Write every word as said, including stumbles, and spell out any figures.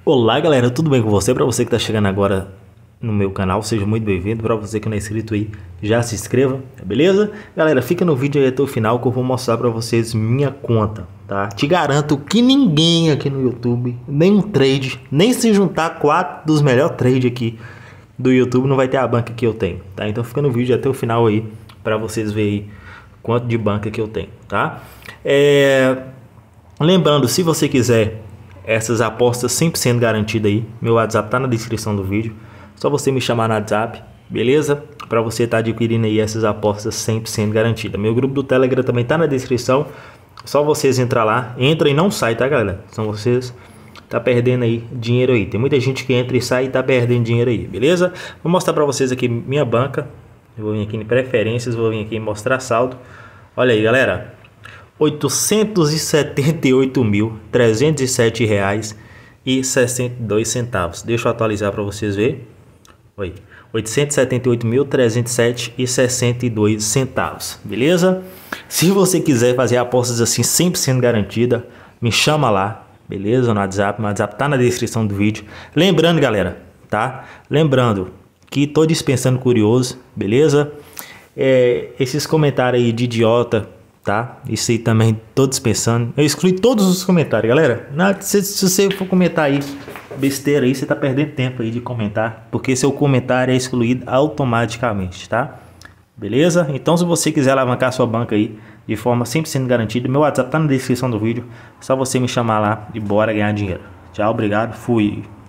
Olá galera, tudo bem com você? Para você que está chegando agora no meu canal, seja muito bem-vindo. Para você que não é inscrito aí, já se inscreva, beleza? Galera, fica no vídeo aí até o final que eu vou mostrar para vocês minha conta, tá? Te garanto que ninguém aqui no YouTube, nem um trade, nem se juntar quatro dos melhores trades aqui do YouTube, não vai ter a banca que eu tenho, tá? Então fica no vídeo até o final aí para vocês verem quanto de banca que eu tenho, tá? É... Lembrando, se você quiser essas apostas cem por cento garantidas aí, meu WhatsApp tá na descrição do vídeo, só você me chamar no WhatsApp, beleza? Para você estar tá adquirindo aí essas apostas cem por cento garantidas. Meu grupo do Telegram também tá na descrição, só vocês entrar lá, entra e não sai, tá galera? São vocês tá perdendo aí dinheiro aí, tem muita gente que entra e sai e tá perdendo dinheiro aí, beleza? Vou mostrar para vocês aqui minha banca, eu vou vir aqui em preferências, vou vir aqui em mostrar saldo, olha aí galera, oitocentos e setenta e oito mil trezentos e sete reais e sessenta e dois centavos. Deixa eu atualizar para vocês ver. Oi, oitocentos e setenta e oito mil trezentos e sete e sessenta e dois centavos. Beleza? Se você quiser fazer apostas assim cem por cento garantida, me chama lá, beleza? No WhatsApp, o WhatsApp tá na descrição do vídeo. Lembrando, galera, tá? Lembrando que tô dispensando curioso, beleza? É, esses comentários aí de idiota, tá? Isso aí também tô dispensando. Eu excluí todos os comentários, galera. Não, se, se você for comentar aí besteira aí, você tá perdendo tempo aí de comentar, porque seu comentário é excluído automaticamente, tá? Beleza? Então se você quiser alavancar sua banca aí de forma cem por cento garantida, meu WhatsApp tá na descrição do vídeo. É só você me chamar lá e bora ganhar dinheiro. Tchau, obrigado, fui.